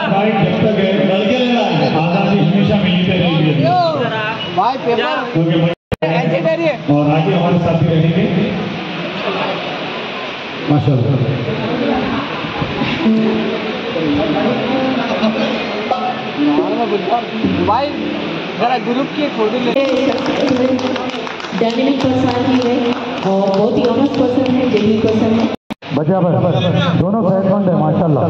Fight जब तक है लड़के आज़ादी हमेशा मिलते रहेगी भाई पेपर और आगे हमारे साथ भी रहेंगे माशाल्लाह। भाई जरा ग्रुप की फोटो ले। डायनेमिक पर्सनालिटी है और बहुत ही ऑनेस्ट पर्सन है, जेन्युइन पर्सन है। बचा दोनों सेहतमंद है माशाल्लाह।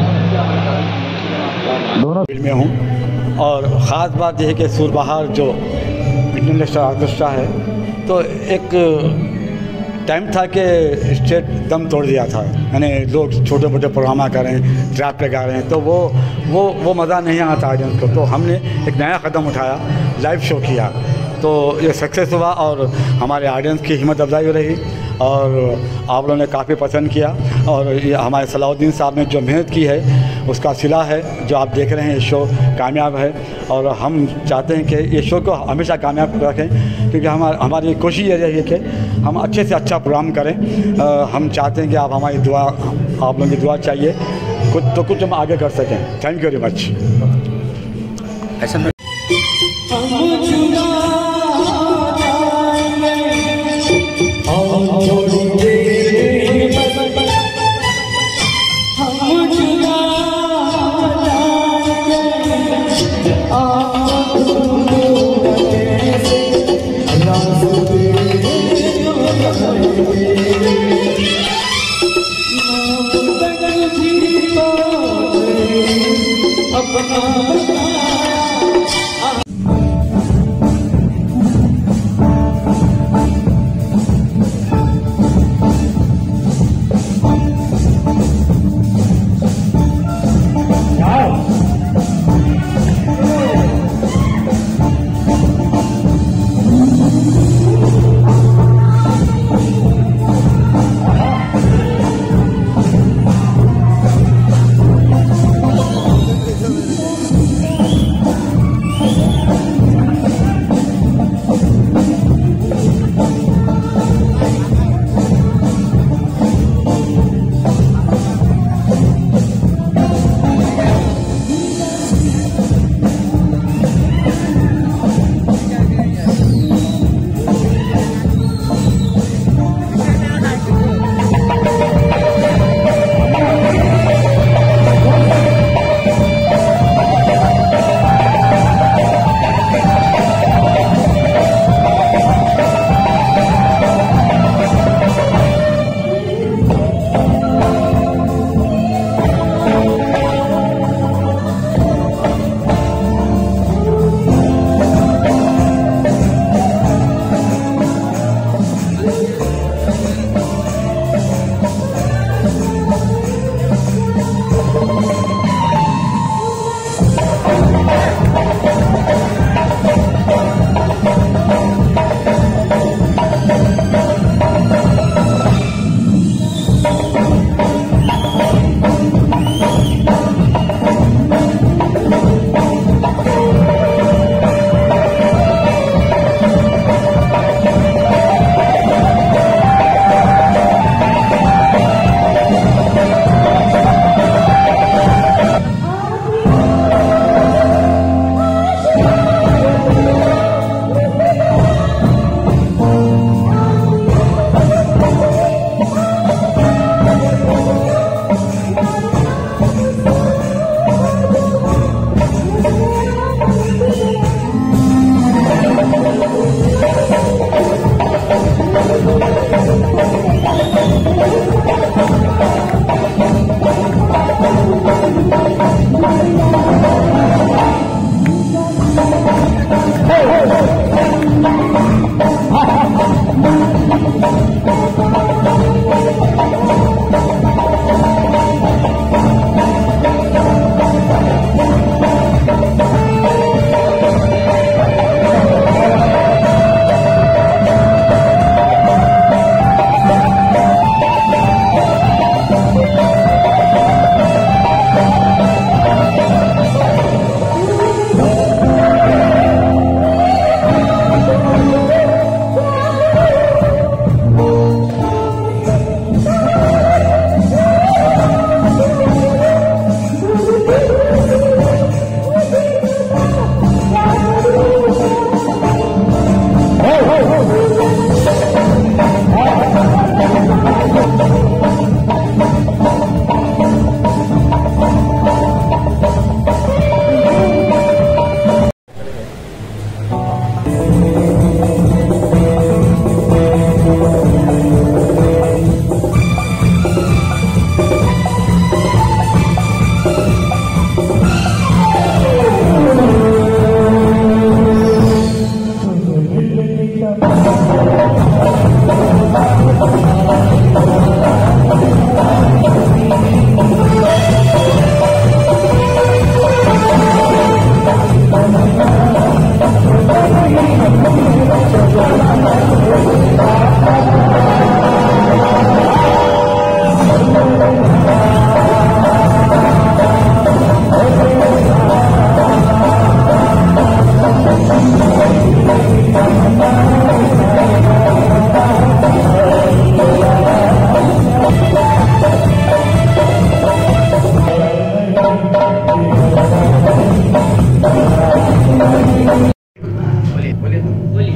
दोनों में हूँ और ख़ास बात यह है कि सुरबहार जो इंटरनेशनल ऑर्केस्ट्रा है, तो एक टाइम था कि स्टेट दम तोड़ दिया था, यानी लोग छोटे मोटे प्रोग्राम कर रहे हैं, ट्रैप पे गा रहे हैं, तो वो मज़ा नहीं आता ऑडियंस को। तो हमने एक नया कदम उठाया, लाइव शो किया, तो ये सक्सेस हुआ और हमारे ऑडियंस की हिम्मत अफजाई रही और आप लोगों ने काफ़ी पसंद किया। और ये हमारे सलाउद्दीन साहब ने जो मेहनत की है उसका सिला है, जो आप देख रहे हैं ये शो कामयाब है और हम चाहते हैं कि ये शो को हमेशा कामयाब रखें, क्योंकि हमारी कोशिश ये रही है कि हम अच्छे से अच्छा प्रोग्राम करें। हम चाहते हैं कि आप हमारी दुआ, आप लोगों की दुआ चाहिए कुछ हम आगे कर सकें। Thank you very much. ऐसा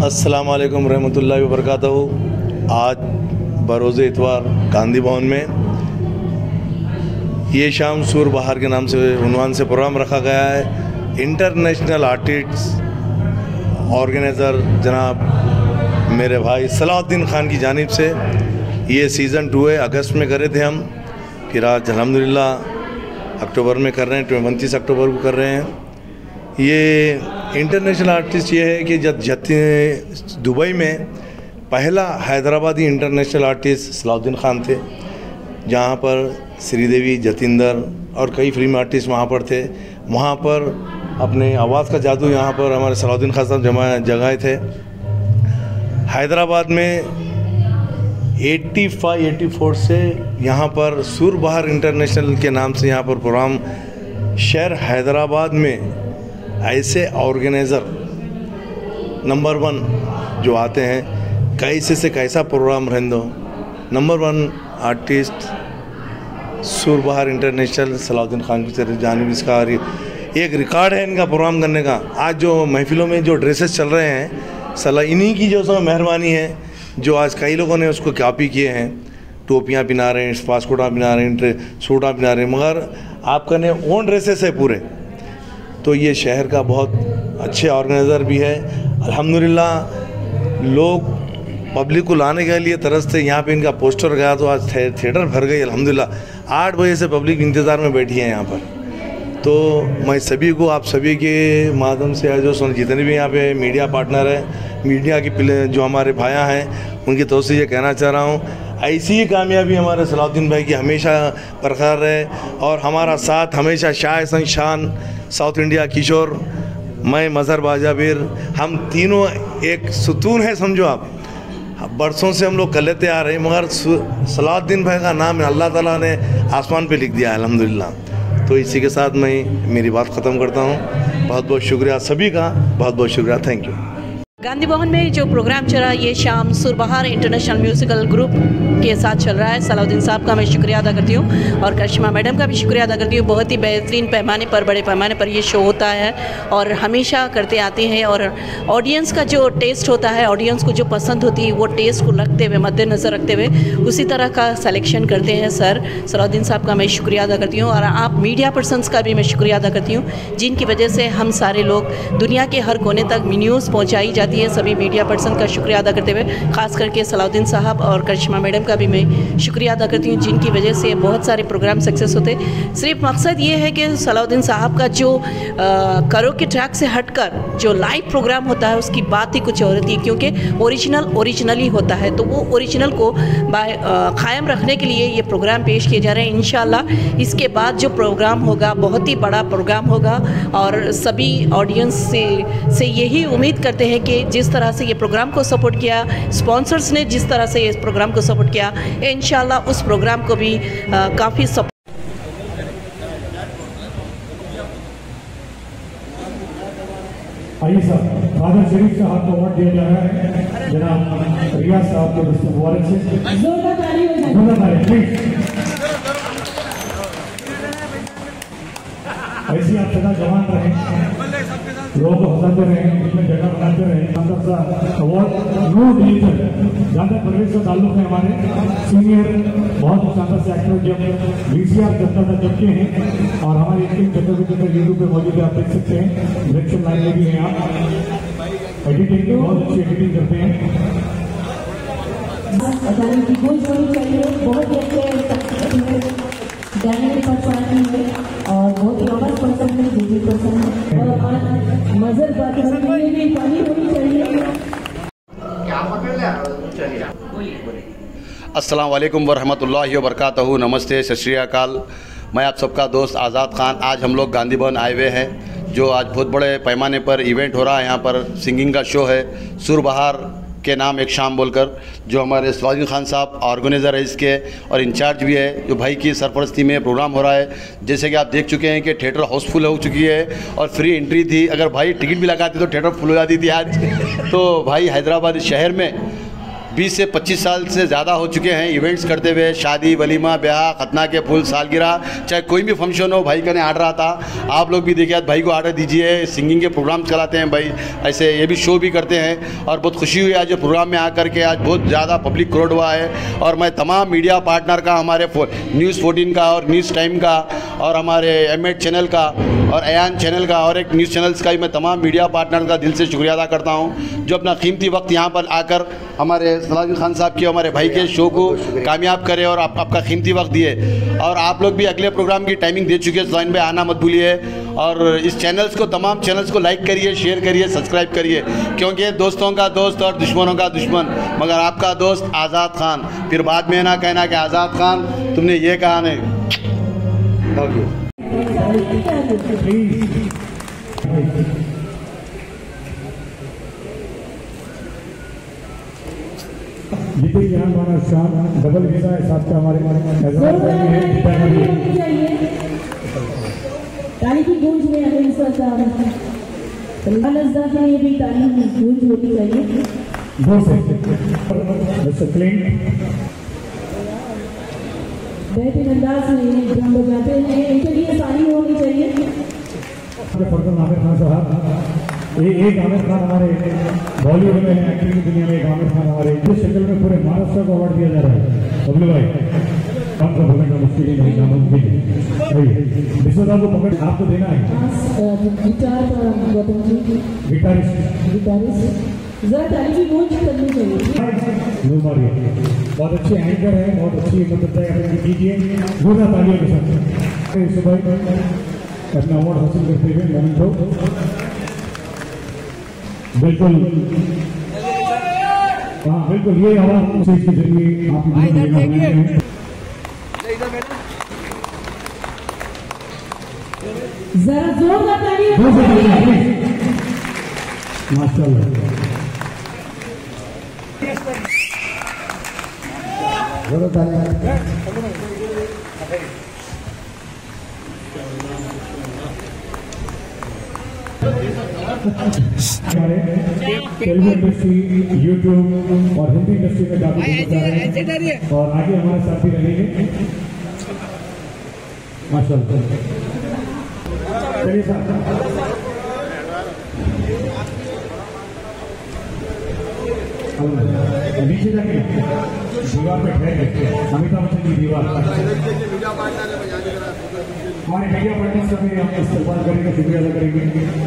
अस्सलाम वालेकुम रहमतुल्लाहि व बरकातहू। आज बरोज़ इतवार गांधी भवन में ये शाम सूर बहार के नाम से उन्वान से प्रोग्राम रखा गया है। इंटरनेशनल आर्टिस्ट ऑर्गेनाइज़र जनाब मेरे भाई सलाउद्दीन ख़ान की जानिब से ये सीज़न 2 है। अगस्त में करे थे हम, फिर आज अल्हम्दुलिल्लाह अक्टूबर में कर रहे हैं, 29 अक्टूबर को कर रहे हैं। ये इंटरनेशनल आर्टिस्ट ये है कि जब दुबई में पहला हैदराबादी इंटरनेशनल आर्टिस्ट सलाउद्दीन ख़ान थे, जहाँ पर श्रीदेवी, जतिंदर और कई फिल्म आर्टिस्ट वहाँ पर थे। वहाँ पर अपने आवाज़ का जादू यहाँ पर हमारे सलाउद्दीन ख़ान साहब जगाए थे। हैदराबाद में 85-84 से यहाँ पर सूर बहार इंटरनेशनल के नाम से यहाँ पर प्रोग्राम शहर हैदराबाद में ऐसे ऑर्गेनाइज़र नंबर 1 जो आते हैं, कैसे से कैसा प्रोग्राम रहने दो। नंबर 1 आर्टिस्ट सूर बहार इंटरनेशनल सलाउद्दीन ख़ान की जानिब इसका एक रिकॉर्ड है इनका प्रोग्राम करने का। आज जो महफिलों में जो ड्रेसेस चल रहे हैं, सला इन्हीं की जो सब मेहरबानी है, जो आज कई लोगों ने उसको कॉपी किए हैं। टोपियाँ पहना रहे हैं, पासकोटा पहना रहे हैं, सूटा पहना रहे हैं, मगर आपका ने ओन ड्रेसेस है पूरे। तो ये शहर का बहुत अच्छे ऑर्गेनाइज़र भी है। अल्हम्दुलिल्लाह लोग पब्लिक को लाने के लिए तरसते। यहाँ पे इनका पोस्टर गया तो आज थिएटर भर गई। अल्हम्दुलिल्लाह 8 बजे से पब्लिक इंतज़ार में बैठी है यहाँ पर। तो मैं सभी को, आप सभी के माध्यम से जो जितने भी यहाँ पे मीडिया पार्टनर है, मीडिया की जो हमारे भाइयाँ हैं, उनकी तरफ से ये कहना चाह रहा हूँ, ऐसी ही कामयाबी हमारे सलाउद्दीन भाई की हमेशा बरकरार रहे और हमारा साथ हमेशा शाह शान साउथ इंडिया किशोर, मैं मज़हर बाजाबिर, हम तीनों एक सुतून है समझो आप। बरसों से हम लोग कर लेते आ रहे हैं, मगर सलाउद्दीन भाई का नाम अल्लाह ताला ने आसमान पे लिख दिया है अल्हम्दुलिल्लाह। तो इसी के साथ मैं मेरी बात ख़त्म करता हूँ। बहुत बहुत शुक्रिया सभी का, बहुत बहुत शुक्रिया, थैंक यू। गांधी भवन में जो प्रोग्राम चला ये शाम सूर बहार इंटरनेशनल म्यूज़िकल ग्रुप के साथ चल रहा है। सलाउद्दीन साहब का मैं शुक्रिया अदा करती हूँ और करिश्मा मैडम का भी शुक्रिया अदा करती हूँ। बहुत ही बेहतरीन पैमाने पर, बड़े पैमाने पर ये शो होता है और हमेशा करते आते हैं। और ऑडियंस का जो टेस्ट होता है, ऑडियंस को जो पसंद होती है, वो टेस्ट को रखते हुए, मद्देनज़र रखते हुए उसी तरह का सलेक्शन करते हैं। सर सलाउद्दीन साहब का मैं शुक्रिया अदा करती हूँ और आप मीडिया पर्सनस का भी मैं शुक्रिया अदा करती हूँ, जिनकी वजह से हम सारे लोग दुनिया के हर कोने तक न्यूज़ पहुँचाई जाती है। सभी मीडिया पर्सन का शुक्रिया अदा करते हुए ख़ास करके सलाउद्दीन साहब और करिश्मा मैडम का भी मैं शुक्रिया अदा करती हूँ, जिनकी वजह से बहुत सारे प्रोग्राम सक्सेस होते। सिर्फ मकसद ये है कि सलाउद्दीन साहब का जो करो के ट्रैक से हटकर जो लाइव प्रोग्राम होता है उसकी बात ही कुछ और होती है, क्योंकि ओरिजिनल ही होता है। तो वो ओरिजिनल को कायम रखने के लिए ये प्रोग्राम पेश किए जा रहे हैं। इंशाल्लाह इसके बाद जो प्रोग्राम होगा बहुत ही बड़ा प्रोग्राम होगा और सभी ऑडियंस से यही उम्मीद करते हैं कि जिस तरह से ये प्रोग्राम को सपोर्ट किया, स्पॉन्सर्स ने जिस तरह से इस प्रोग्राम को सपोर्ट किया, इंशाल्लाह उस प्रोग्राम को भी काफ़ी सपोर्ट। आइए साहब, फादर शरीफ साहब को अवार्ड दिया जा रहा है जनाब रियाज साहब के दस्तक मुबारक से। जोरदार ताली प्लीज। ऐसी आप सदा जवान रहें, लोगों को हंसाते रहें, इसमें जगह बनाते रहें। अवार्ड नो डिलीशन जहाँ तक प्रदेश का ताल्लुक है, हमारे सीनियर बहुत शानदार से एक्टर जब VCR करता था जब के हैं और हमारी एक्टिंग चक्कर यूट्यूब पे मौजूद है, आप देख सकते हैं। इलेक्शन लाइन में भी हैं आप, एडिटिंग भी बहुत अच्छी एडिटिंग करते हैं। बहुत ही अच्छे गाने परफॉर्मेंस में और बहुत ही ऑनर्स पर्सन है, डिग्री पर्सन है और मजर बात करने भी पानी होनी चाहिए। अस्सलाम वालेकुम वरहमतुल्लाहि वबरकातहू। नमस्ते, सत श्री अकाल। मैं आप सबका दोस्त आज़ाद ख़ान। आज हम लोग गांधी भवन आए हुए हैं, जो आज बहुत बड़े पैमाने पर इवेंट हो रहा है। यहाँ पर सिंगिंग का शो है सूर बहार के नाम एक शाम बोलकर, जो हमारे सलाउद्दीन ख़ान साहब ऑर्गेनाइज़र है इसके और इंचार्ज भी है, जो भाई की सरपरस्ती में प्रोग्राम हो रहा है। जैसे कि आप देख चुके हैं कि थिएटर हाउसफुल हो चुकी है और फ्री एंट्री थी। अगर भाई टिकट भी लगाते तो थिएटर फुल हो जाती थी आज। तो भाई हैदराबाद शहर में 20 से 25 साल से ज़्यादा हो चुके हैं इवेंट्स करते हुए, शादी, वलीमा, ब्याह, खतना के फूल, सालगिरह, चाहे कोई भी फंक्शन हो, भाई का ने आर्डर आता, आप लोग भी देखिए, भाई को आर्डर दीजिए। सिंगिंग के प्रोग्राम चलाते हैं भाई, ऐसे ये भी शो भी करते हैं। और बहुत खुशी हुई आज प्रोग्राम में आकर के, आज बहुत ज़्यादा पब्लिक क्राउड हुआ है। और मैं तमाम मीडिया पार्टनर का, हमारे न्यूज़ 14 का और न्यूज़ टाइम का और हमारे M8 चैनल का और अयान चैनल का और एक न्यूज़ चैनल्स का भी मैं तमाम मीडिया पार्टनर का दिल से शुक्रिया अदा करता हूं, जो अपना कीमती वक्त यहां पर आकर हमारे सलाउद्दीन खान साहब के, हमारे भाई के शो को कामयाब करे और आपका कीमती वक्त दिए। और आप लोग भी अगले प्रोग्राम की टाइमिंग दे चुके हैं, लाइन पे आना मत भूलिए। और इस चैनल्स को, तमाम चैनल्स को लाइक करिए, शेयर करिए, सब्सक्राइब करिए, क्योंकि दोस्तों का दोस्त और दुश्मनों का दुश्मन मगर आपका दोस्त आज़ाद खान। फिर बाद में ना कहना कि आज़ाद खान तुमने ये कहा नहीं। Thank you. जितने यहाँ हमारा शाम डबल वीजा है, साथ का हमारे ताली की गूंज में ये भी ताली की गूंज होनी चाहिए। बेहतरीन अंदाज में ड्रम बजाते हैं, इनके लिए ताली होनी चाहिए। आमिर खान साहब, एक आमिर खान हमारे बॉलीवुड में है, एक्टिंग की दुनिया में एक आमिर खान हमारे इस शक्ल में पूरे महाराष्ट्र को अवार्ड दिया जा रहा है। बबलू भाई, कम से भरने का मुश्किल ही नहीं, नामुमकिन है। विश्वनाथ को पकड़ आपको देना है। गिटार गौतम जी, गिटारिस्ट जरा ताली की गूंज करनी चाहिए। बहुत अच्छे एंकर है, बहुत अच्छी मतलब कीजिए जोरदार तालियों के साथ। सुबह अपना अवार्ड हासिल करते हुए मोमेंट हो, बिल्कुल हाँ बिल्कुल ये अवार्ड के जरिए आप जरा जोरदार ताली। माशाल्लाह, हमारे तेलुगु इंडस्ट्री, यूट्यूब और हिंदी इंडस्ट्री में जाकर और आगे हमारे साथ भी रहेंगे माशाल्लाह। चलिए साहब, नीचे जाके दीवार पे ठहर गए, अमिताभ बच्चन की दीवार। हमारे मीडिया पार्टनर्स का भी हम इस्तेमाल करेंगे, शुक्रिया अदा करेंगे।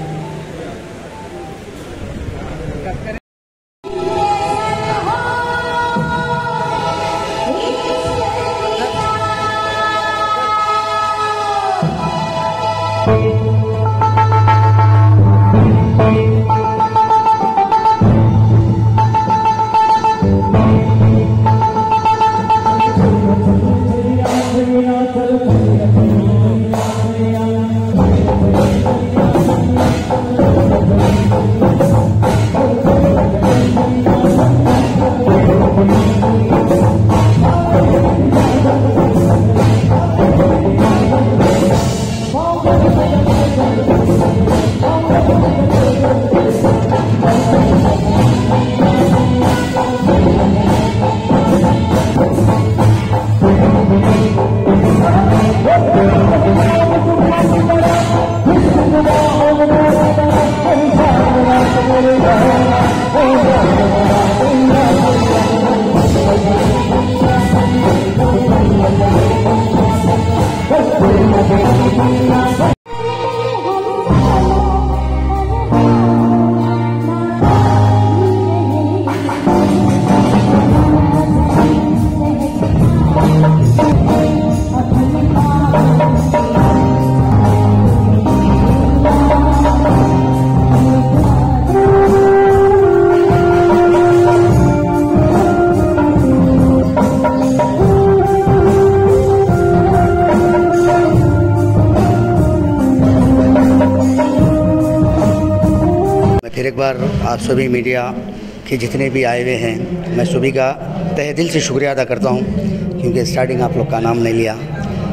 फिर एक बार आप सभी मीडिया के जितने भी आए हुए हैं, मैं सभी का तहे दिल से शुक्रिया अदा करता हूं, क्योंकि स्टार्टिंग आप लोग का नाम नहीं लिया।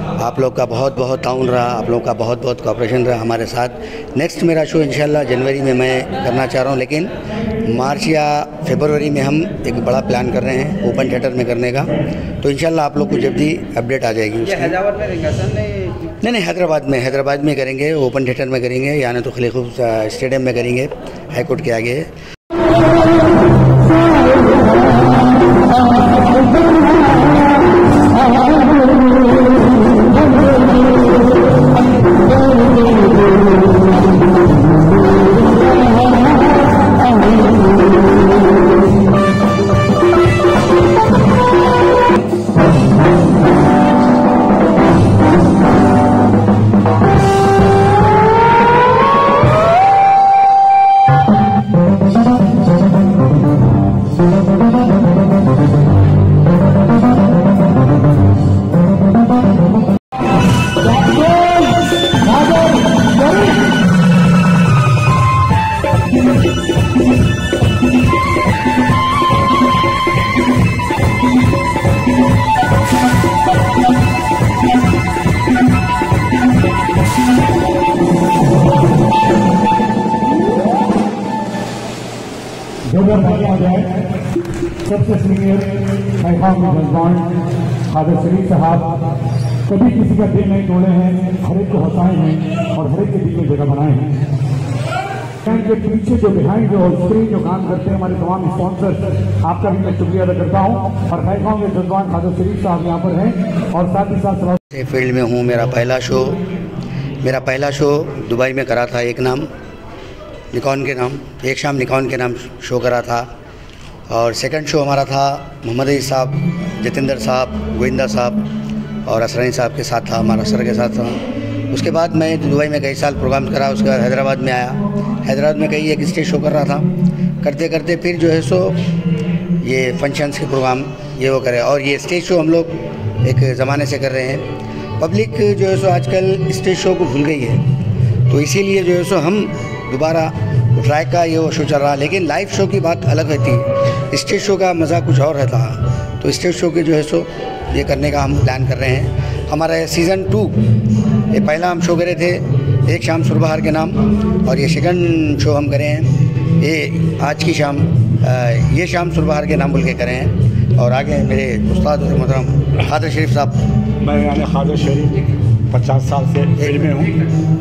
आप लोग का बहुत बहुत ताउन रहा, आप लोग का बहुत बहुत कोऑपरेशन रहा हमारे साथ। नेक्स्ट मेरा शो इंशाल्लाह जनवरी में मैं करना चाह रहा हूँ, लेकिन मार्च या फरवरी में हम एक बड़ा प्लान कर रहे हैं ओपन थिएटर में करने का। तो इंशाल्लाह आप लोग को जल्दी अपडेट आ जाएगी। हैदराबाद में रहेंगे सर? नहीं, हैदराबाद में करेंगे, ओपन थिएटर में करेंगे, या नहीं तो खलीफुर स्टेडियम में करेंगे, हाई कोर्ट के आगे। सबसे सीनियर पैगाम जजमान खादर शरीफ साहब कभी किसी का दिल नहीं तोड़े हैं, हर एक को हंसाए हैं और हर एक के दिल में जगह बनाए हैं। के पीछे जो बिहाइंड जो स्क्रीन जो काम करते हैं हमारे तमाम स्पॉन्सर, आपका भी मैं शुक्रिया अदा करता हूँ। और पैगाम के जजमान खादर शरीफ साहब यहाँ पर हैं और साथ ही साथ फील्ड में हूँ। मेरा पहला शो दुबई में करा था, एक शाम निकॉन के नाम शो करा था। और सेकंड शो हमारा था मोहम्मद अली साहब, जतेंद्र साहब, गोविंदा साहब और असरानी साहब के साथ था, हमारा सर के साथ था। उसके बाद मैं दुबई में कई साल प्रोग्राम करा, उसके बाद हैदराबाद में आया। हैदराबाद में कई एक स्टेज शो कर रहा था, करते करते फिर जो है सो ये फंक्शंस के प्रोग्राम ये वो करे। और ये स्टेज शो हम लोग एक ज़माने से कर रहे हैं। पब्लिक जो है सो आजकल स्टेज शो को भूल गई है, तो इसीलिए जो है सो हम दोबारा ट्रैक का ये वो शो चल रहा है। लेकिन लाइव शो की बात अलग रहती है, स्टेज शो का मज़ा कुछ और रहता है। तो स्टेज शो के जो है सो ये करने का हम प्लान कर रहे हैं। हमारा सीज़न 2 ये पहला हम शो करे थे एक शाम सुरबहार के नाम, और ये सेकंड शो हम करे हैं ये आज की शाम ये शाम सुरबहार के नाम बोल के करें हैं। और आगे मेरे उस्ताद मोहतरम खादर शरीफ साहब। मैं यानी खादर शरीफ 50 साल से फील्ड में हूँ।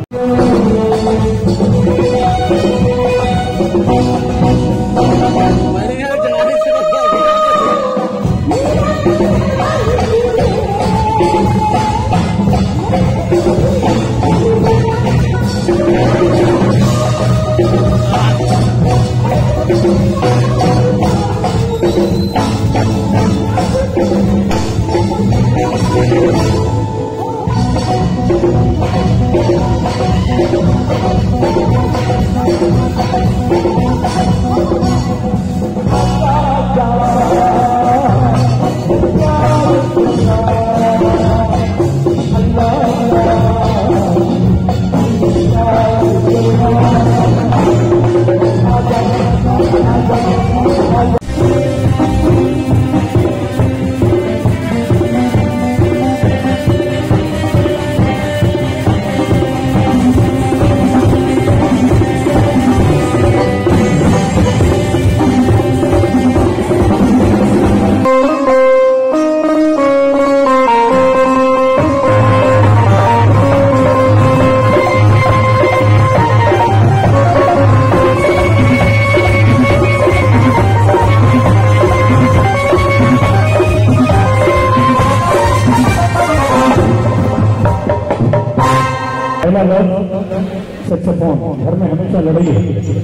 सेक्सोफोन घर में हमेशा लड़ाई है।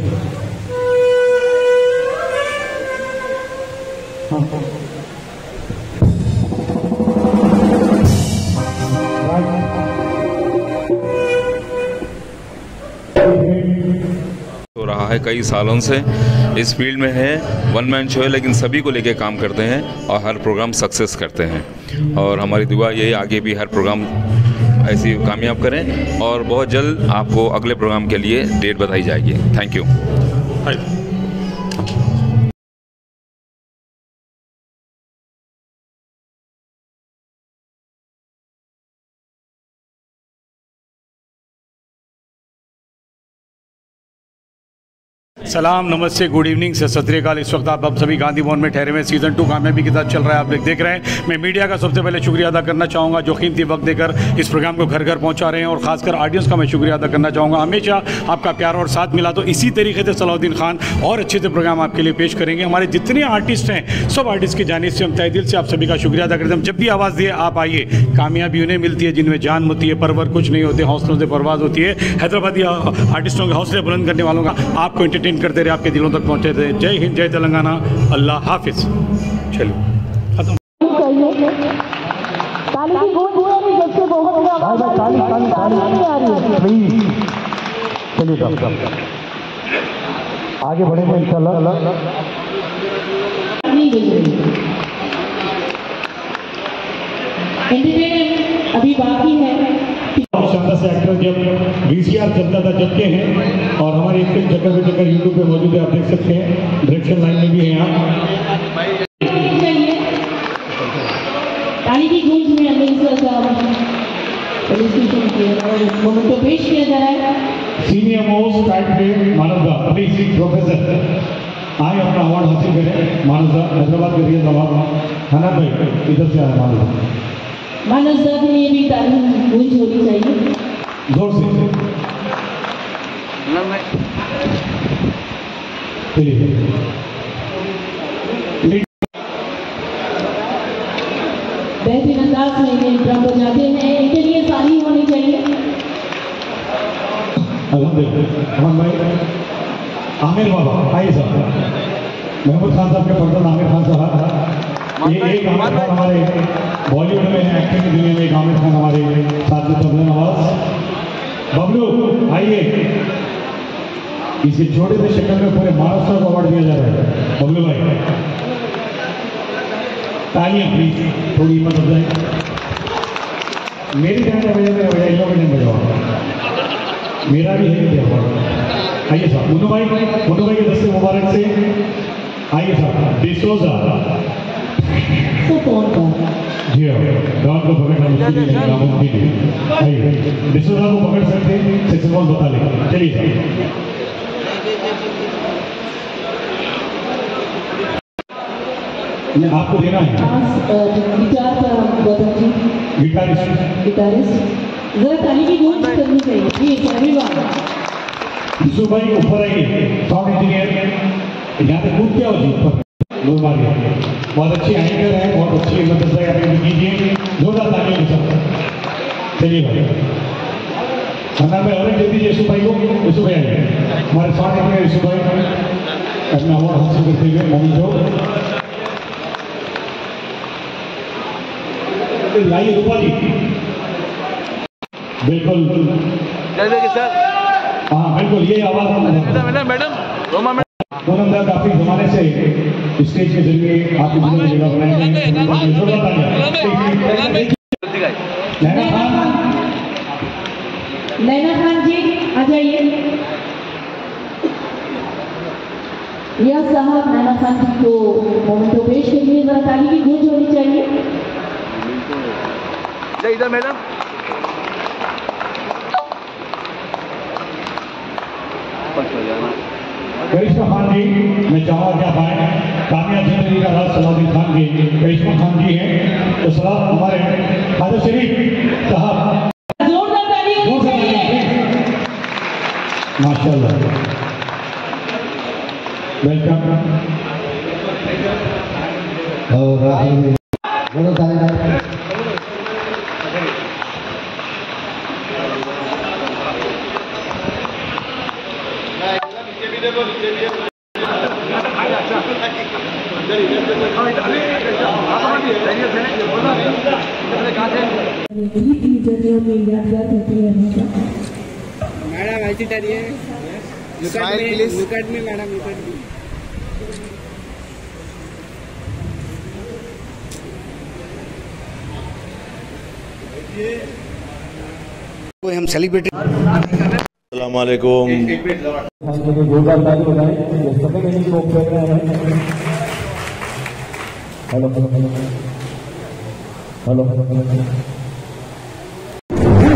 हो रहा है कई सालों से इस फील्ड में है, वन मैन शो है, लेकिन सभी को लेके काम करते हैं और हर प्रोग्राम सक्सेस करते हैं। और हमारी दुआ यही आगे भी हर प्रोग्राम ऐसी कामयाब करें और बहुत जल्द आपको अगले प्रोग्राम के लिए डेट बताई जाएगी। Thank you. सलाम, नमस्ते, गुड इवनिंग, सत श्री अकाल। इस वक्त आप सभी गांधी भवन में ठहरे हुए सीज़न 2 कामयाबी के साथ चल रहा है, आप लोग देख रहे हैं। मैं मीडिया का सबसे पहले शुक्रिया अदा करना चाहूँगा जो कीमती वक्त देकर इस प्रोग्राम को घर घर पहुँचा रहे हैं, और खासकर ऑडियंस का मैं शुक्रिया अदा करना चाहूँगा। हमेशा आपका प्यार और साथ मिला, तो इसी तरीके से सलाउद्दीन खान और अच्छे से प्रोग्राम आपके लिए पेश करेंगे। हमारे जितने आर्टिस्ट हैं, सब आर्टिस्ट की जानिब से हम तहे दिल से आप सभी का शुक्रिया अदा करते हैं। जब भी आवाज़ दिए आप आइए। कामयाबी उन्हें मिलती है जिनमें जान होती है, परवर कुछ नहीं होते, हौसलों से परवाज़ होती है। हैदराबादी आर्टिस्टों के हौसले बुलंद करने वालों का आपको एंटरटेन करते रहे, आपके दिलों तक पहुँचे थे। जय हिंद, जय तेलंगाना, अल्लाह हाफिज़। चलो खत्म। आगे बढ़ेंगे इंशाल्लाह। अभी बाकी है। शानदार से एक्टर जब VCR चलता था जब के हैं, और हमारे एक जगह पे जगह यूट्यूब पे मौजूद है, आप देख सकते हैं। डायरेक्शन लाइन में भी है यहाँ। ताली की गूंज में मोमेंट को पेश किया जा रहा है। सीनियर मोस्ट टाइप मानवदा प्लीज प्रोफेसर आए अपना अवार्ड हासिल करें। मानवदा हैदराबाद के रियल नवाब हनान भाई इधर से आए। मानवदा के लिए भी ताली गूंज होनी चाहिए जोर से। बेहतरीन अंदाज में ये ड्रम बजाते हैं, इनके लिए ताली होनी चाहिए। अमन भाई, आमिर बाबा आइए साहब, महमूद खान साहब के पर्सन आमिर खान साहब। ये एक आमिर खान हमारे बॉलीवुड में है, एक्टिंग की दुनिया में एक आमिर खान हमारे साथ में तबला नवाज। बबलू आइए। इसी छोटे से शक्ल में पूरे महाराष्ट्र को अवार्ड दिया जा रहा है। बबलू भाई तालियां प्लीज, थोड़ी हिम्मत हो जाए। मेरी टाइम का वजह में इन लोगों ने बजाओ, मेरा भी है अवार्ड। आइए साहब, मुन्नू भाई के दस्ते मुबारक से आइए साहब। डिसोजा जी हाँ, डॉन को पकड़ना मुश्किल है, नामुमकिन है। आइए डिसोजा को पकड़ सकते हैं, सेक्सुअल बता लें। चलिए साहब, आपको देना है गिटार पर गिटारिस्ट जरा ताली की गूंज करनी चाहिए प्लीज एवरीवन। यीशु भाई ऊपर आइए, साउंड इंजीनियर यहाँ पे कूद क्या होती है ऊपर लोग मारिए। बहुत अच्छी एंकर है, बहुत अच्छी मदद से आप कीजिए, जोरदार तालियों के साथ। चलिए भाई हमारे में और दे दीजिए यीशु भाई को। यीशु भाई आइए, हमारे साउंड इंजीनियर यीशु भाई अपना अवार्ड हासिल करते हुए मोमेंटो लाइए। रूपा जी बिल्कुल सर। हाँ बिल्कुल, ये आवाज़ मैडम पूनम दा काफी जमाने से स्टेज के जरिए आपकी जगह बनाए नैना खान जी आ जाइए। रियाज साहब नैना खान जी को मोमेंटो पेश के लिए जरा ताली की गूंज होनी चाहिए। इधर मैडम। करिश्मा खान जी, मैं चाहूँगा कि आप आए। कामयाब जिंदगी का राज सलाउद्दीन खान की करिश्मा खान जी हैं, तो सलाम हमारे खाजा शरीफ साहब। जोरदार ताली माशाल्लाह, वेलकम। मैडम ऐसी डरिए, look at me madam, look at me. कोई हम सेलिब्रिटी। अस्सलाम वालेकुम। हेलो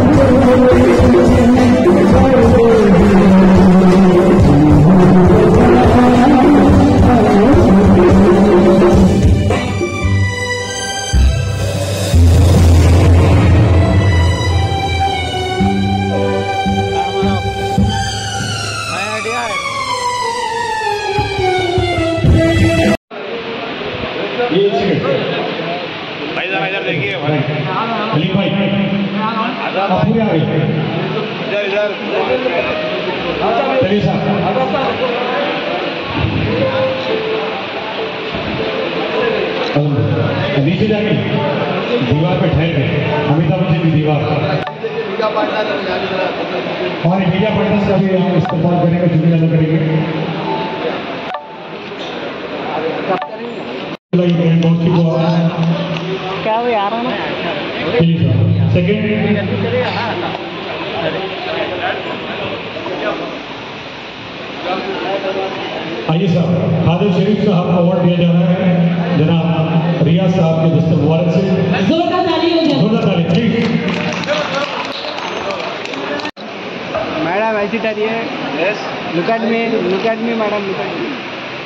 हेलो अली भाई आप पूरे आ गए चलिए साहब नीचे जाके दीवार पे ठहर गए अमिताभ बच्चन की दीवार हमारे मीडिया पार्टनर्स का भी हम इस्तेमाल करेंगे शुक्रिया अदा करेंगे क्या वो यार सेकेंड आइए साहब खादिर शरीफ साहब को अवार्ड दिया जा रहा है जनाब रियाज साहब के दस्तक मुबारक से जोरदार ताली प्लीज। मैडम ऐसी डरिए look at me madam look at me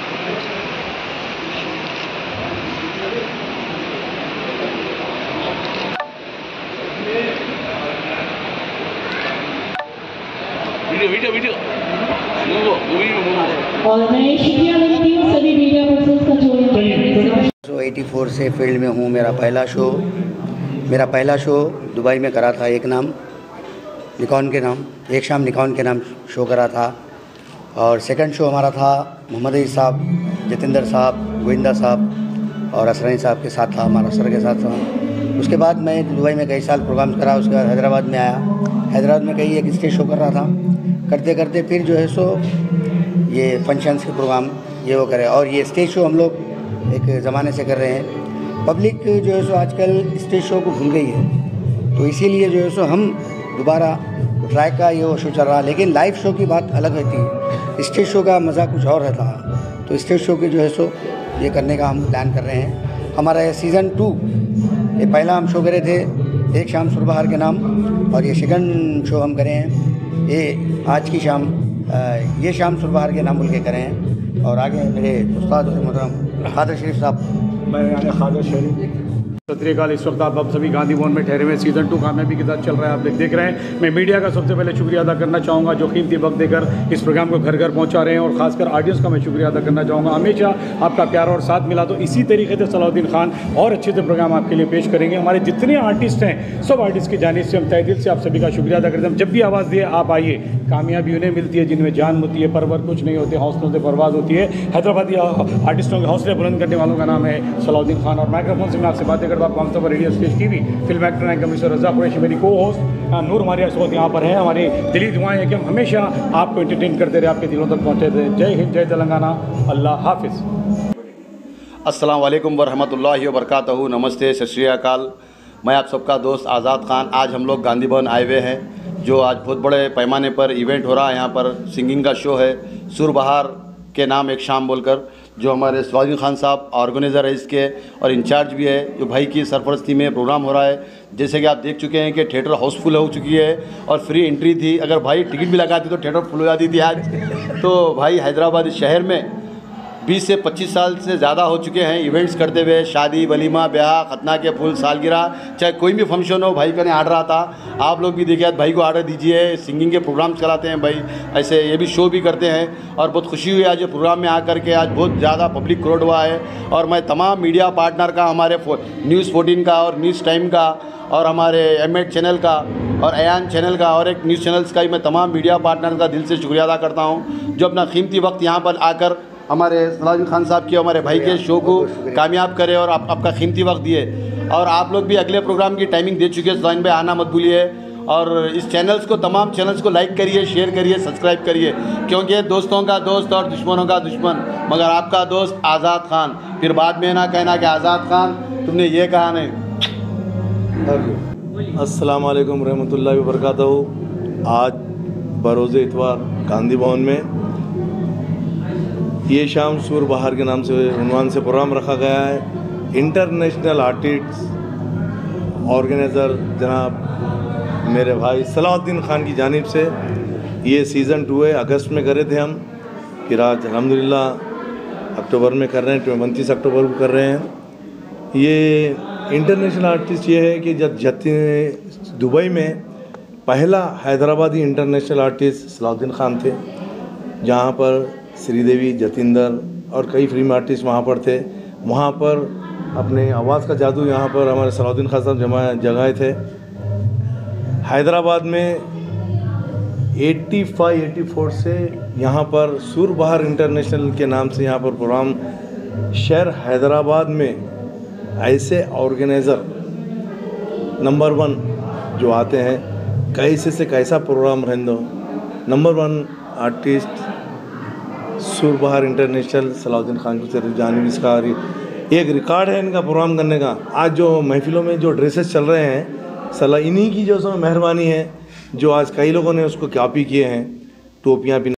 video और मैं शुक्रिया करती हूँ सभी मीडिया पर्सन्स का जो 84 से फील्ड में हूँ। मेरा पहला शो दुबई में करा था एक शाम निकॉन के नाम शो करा था और सेकंड शो हमारा था मोहम्मद अली साहब, जतिंदर साहब, गोविंदा साहब और असरानी साहब के साथ था, हमारा सर के साथ था। उसके बाद मैं दुबई में कई साल प्रोग्राम करा। उसके बाद हैदराबाद में आया, हैदराबाद में कई एक स्टेज शो कर रहा था। करते करते फिर जो है सो ये फंक्शंस के प्रोग्राम ये वो करे और ये स्टेज शो हम लोग एक ज़माने से कर रहे हैं। पब्लिक जो है सो आजकल स्टेज शो को भूल गई है, तो इसीलिए जो है सो हम दोबारा ट्रैक का ये वो शो चल रहा है। लेकिन लाइव शो की बात अलग रहती है, स्टेज शो का मज़ा कुछ और रहता है। तो स्टेज शो के जो है सो ये करने का हम प्लान कर रहे हैं। हमारा ये सीज़न 2 ये पहला हम शो करे थे एक शाम सुरबहार के नाम और ये सेकंड शो हम करे हैं ये आज की शाम ये शाम सुरबहार के नाम बोल के करें हैं। और आगे मेरे उस्ताद मोहतरम खादिर शरीफ साहब, मैं खादिर शरीफ सत श्री अकाल। इस वक्त आप सभी गांधी भवन में ठहरे हुए सीज़न 2 कामयाबी के साथ चल रहा है, आप देख रहे हैं। मैं मीडिया का सबसे पहले शुक्रिया अदा करना चाहूँगा जो कीमती वक्त देकर इस प्रोग्राम को घर घर पहुँचा रहे हैं और ख़ासकर ऑडियंस का मैं शुक्रिया अदा करना चाहूँगा। हमेशा आपका प्यार और साथ मिला, तो इसी तरीके से सलाउद्दीन खान और अच्छे से प्रोग्राम आपके लिए पेश करेंगे। हमारे जितने आर्टिस्ट हैं सब आर्टिस्ट की जानिब से हम तहे दिल से आप सभी का शुक्रिया अदा करते हैं। जब भी आवाज़ दिए आप आइए, कामयाबी उन्हें मिलती है जिनमें जान होती है, परवर कुछ नहीं होते, हौसलों से परवाज़ होती है। हैदराबादी आर्टिस्टों के हौसले बुलंद करने वालों का नाम है सलाउद्दीन खान और माइक्रोफोन से मैं आपसे बातें करता हूँ। हम रेडियो स्टेज की भी film actor and commissioner Raza Qureshi, मेरी को होस्ट नूर मारिया इस वक्त यहाँ पर है। हमारी दिली दुआएं हैं कि हम हमेशा आपको एंटरटेन करते रहे, आपके दिलों तक पहुँचते रहे। जय हिंद, जय तेलंगाना, अल्लाह हाफिज़। अस्सलाम वालेकुम वरहमतुल्लाहि वबरकातहू। नमस्ते, सत श्री अकाल। मैं आप सबका दोस्त आज़ाद खान। आज हम लोग गांधी भवन आए हुए हैं, जो आज बहुत बड़े पैमाने पर इवेंट हो रहा है। यहाँ पर सिंगिंग का शो है सुरबहार के नाम एक शाम बोलकर, जो हमारे सलाउद्दीन खान साहब ऑर्गेनाइज़र है इसके और इंचार्ज भी है, जो भाई की सरपरस्ती में प्रोग्राम हो रहा है। जैसे कि आप देख चुके हैं कि थिएटर हाउसफुल हो चुकी है और फ्री एंट्री थी। अगर भाई टिकट भी लगाती तो थिएटर फुल हो जाती थी आज। तो भाई हैदराबाद शहर में 20 से 25 साल से ज़्यादा हो चुके हैं इवेंट्स करते हुए, शादी, वलीमा, ब्याह, खतना के फूल, सालगिरह, चाहे कोई भी फंक्शन हो, भाई का नहीं आर्डर आता। आप लोग भी देखिए, भाई को आर्डर दीजिए। सिंगिंग के प्रोग्राम्स कराते हैं भाई, ऐसे ये भी शो भी करते हैं और बहुत खुशी हुई आज प्रोग्राम में आकर के। आज बहुत ज़्यादा पब्लिक क्राउड हुआ है और मैं तमाम मीडिया पार्टनर का, हमारे न्यूज़ 14 का और न्यूज़ टाइम का और हमारे M8 चैनल का और अयान चैनल का और एक न्यूज़ चैनल्स का ही मैं तमाम मीडिया पार्टनर का दिल से शुक्रिया अदा करता हूँ, जो अपना कीमती वक्त यहाँ पर आकर हमारे सलाउद्दीन खान साहब की, हमारे भाई के शो को कामयाब करे और आपका कीमती वक्त दिए। और आप लोग भी अगले प्रोग्राम की टाइमिंग दे चुके हैं, सलाउद्दीन भाई आना मत भूलिए। और इस चैनल्स को, तमाम चैनल्स को लाइक करिए, शेयर करिए, सब्सक्राइब करिए, क्योंकि दोस्तों का दोस्त और दुश्मनों का दुश्मन मगर आपका दोस्त आज़ाद खान। फिर बाद में ना कहना कि आज़ाद खान तुमने ये कहा नहीं। अस्सलाम वालेकुम रहमतुल्लाहि व बरकातहू। आज बरोज़ इतवार गांधी भवन में ये शाम सुरबहार के नाम से उन्वान से प्रोग्राम रखा गया है। इंटरनेशनल आर्टिस्ट ऑर्गेनाइज़र जनाब मेरे भाई सलाउद्दीन खान की जानिब से ये सीज़न 2 है। अगस्त में करे थे हम, फिर आज अल्हम्दुलिल्लाह अक्टूबर में कर रहे हैं, 29 अक्टूबर को कर रहे हैं। ये इंटरनेशनल आर्टिस्ट ये है कि जब दुबई में पहला हैदराबादी इंटरनेशनल आर्टिस्ट सलाउद्दीन खान थे, जहाँ पर श्रीदेवी, जतिंदर और कई फिल्म आर्टिस्ट वहाँ पर थे। वहाँ पर अपने आवाज़ का जादू यहाँ पर हमारे सलाउद्दीन खान साहब जगाए थे। हैदराबाद में 85-84 से यहाँ पर सुरबहार इंटरनेशनल के नाम से यहाँ पर प्रोग्राम शहर हैदराबाद में ऐसे ऑर्गेनाइज़र नंबर 1 जो आते हैं, कैसे से कैसा प्रोग्राम रहने, number 1 artist Surbahar international Salauddin Khan की तरफ जानिब इसका एक रिकॉर्ड है इनका प्रोग्राम करने का। आज जो महफिलों में जो ड्रेसेस चल रहे हैं सला इन्हीं की जो मेहरबानी है, जो आज कई लोगों ने उसको कॉपी किए हैं, टोपियाँ